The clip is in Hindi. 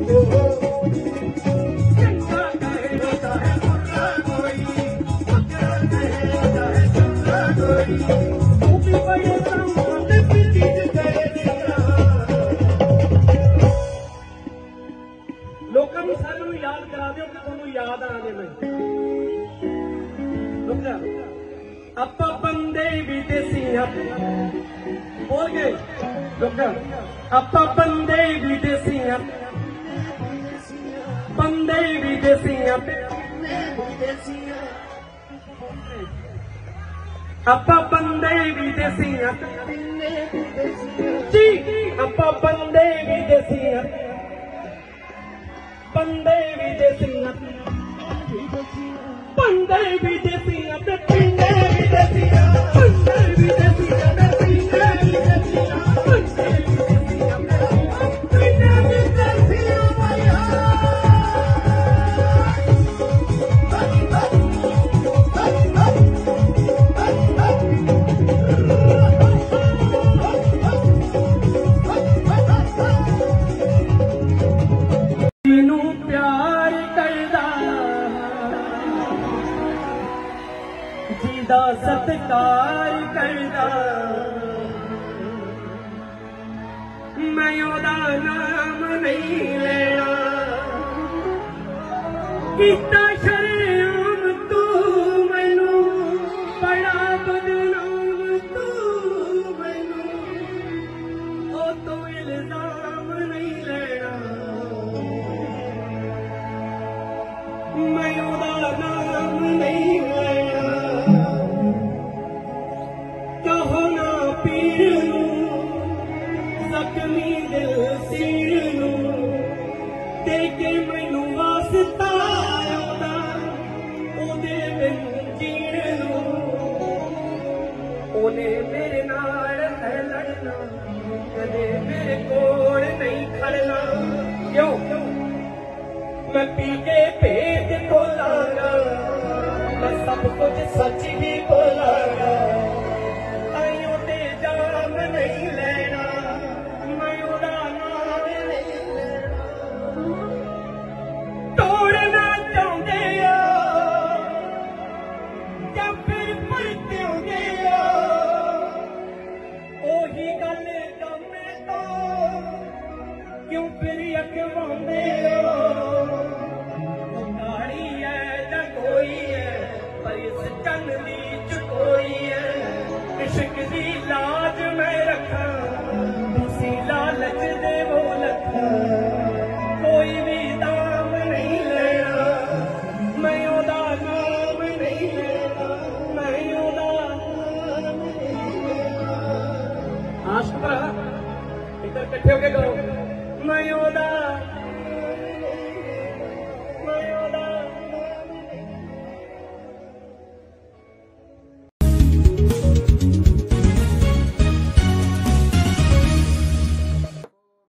लोगों को सानू याद करा दो कि तुहानू याद आ जाए। आप बंदे भी देसी बोल गए आप बंदे भी देसी बंदे भी देसी आप बंदे भी देसी जी आप बंदे भी देसी बंदे भी देसी बंदे भी देसी पिंडे भी देसी बंदे भी देसी पिंडे भी देसी बंदे भी देसी पिंडे भी देसी जिदा सत्कार करदा मैं ओदा नाम नहीं लेना किता शर्म तू मैनू बड़ा बदनाम तू मैनू ओ तो इल्जाम नहीं लेना मैं ओदा नाम नहीं लेना जख्मी दिल सीर देके मैनू वास्ता आउंदा ओदे बिन जीण ओने मेरे नाल है लड़ना कदे मेरे कोल नहीं खड़ना क्यों मैं पी के भेद खोलांगा मैं सब कुछ सच ही बोलांगा क्यों फिर अखवांदे हो गाड़ी है न कोई है पर इस जन दी चकोई है इश्क दी लाज मैं रखा तुसी लालच दे वो लखा कोई भी दाम नहीं लेना मैं ओदा नाम नहीं लेना मैं ओदा नाम नहीं लेना आशिक इधर इकट्ठे होके करो मैं ओदा